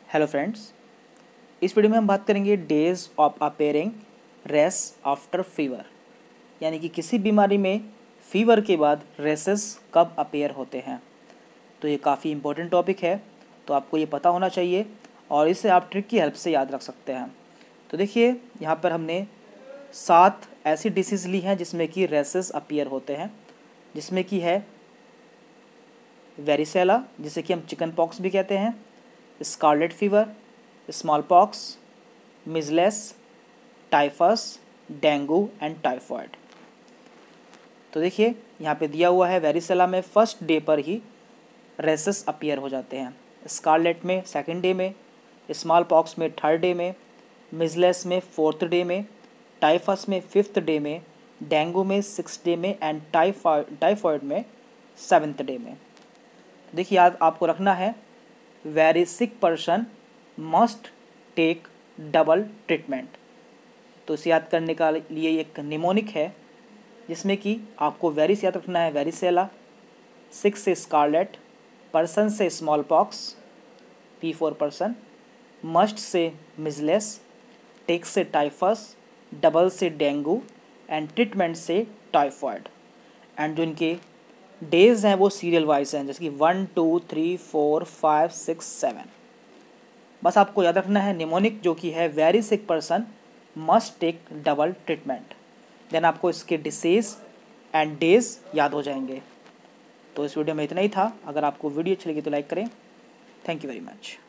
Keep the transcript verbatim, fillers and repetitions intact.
Hello friends, इस video में हम बात करेंगे days of appearing rash after fever, यानी कि किसी बीमारी में फीवर के बाद रेसेस कब अपेयर होते हैं। तो ये काफ़ी इम्पोर्टेंट टॉपिक है, तो आपको ये पता होना चाहिए और इसे आप ट्रिक की हेल्प से याद रख सकते हैं। तो देखिए, यहाँ पर हमने सात ऐसी डिसीज़ ली हैं जिसमें कि रेसेस अपेयर होते हैं, जिसमें कि है वेरिसेला, जिसे कि हम चिकन पॉक्स भी कहते हैं, scarlet fever, small pox, measles, typhus, dengue and typhoid. तो देखिए, यहाँ पे दिया हुआ है वेरिसेला में फर्स्ट डे पर ही रेसेस अपीयर हो जाते हैं, स्कारलेट में सेकंड डे में, स्मॉल पॉक्स में थर्ड डे में, मिजलेस में फोर्थ डे में, टाइफस में फिफ्थ डे में, डेंगू में सिक्स डे में एंड टाइफॉइड टाइफॉइड में सेवन्थ डे में। देखिए, याद आपको रखना है, very sick person must take double treatment. तो इसे याद करने का लिए एक निमोनिक है, जिसमें कि आपको वेरी से याद रखना है वेरिसेला, सिक से स्कारलेट, पर्सन से small pox, P four person, must से मिजलेस, टेक से टाइफस, डबल से डेंगू एंड ट्रीटमेंट से टाइफॉइड। एंड जो इनके डेज हैं वो सीरियल वाइज हैं, जैसे कि one two three four five six seven. बस आपको याद रखना है निमोनिक जो कि है very sick person must take double treatment, then आपको इसके डिसीज एंड डेज याद हो जाएंगे। तो इस वीडियो में इतना ही था। अगर आपको वीडियो अच्छी लगी तो लाइक करें। Thank you very much.